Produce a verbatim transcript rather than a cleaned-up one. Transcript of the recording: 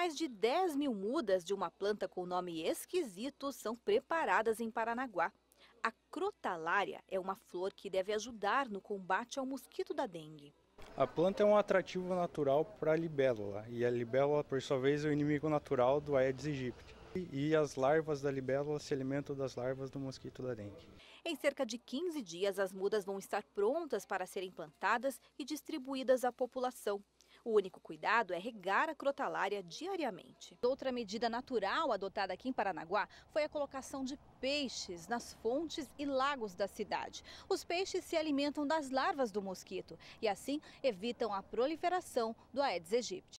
Mais de dez mil mudas de uma planta com nome esquisito são preparadas em Paranaguá. A crotalária é uma flor que deve ajudar no combate ao mosquito da dengue. A planta é um atrativo natural para a libélula, e a libélula, por sua vez, é o inimigo natural do Aedes aegypti. E as larvas da libélula se alimentam das larvas do mosquito da dengue. Em cerca de quinze dias, as mudas vão estar prontas para serem plantadas e distribuídas à população. O único cuidado é regar a crotalária diariamente. Outra medida natural adotada aqui em Paranaguá foi a colocação de peixes nas fontes e lagos da cidade. Os peixes se alimentam das larvas do mosquito e assim evitam a proliferação do Aedes aegypti.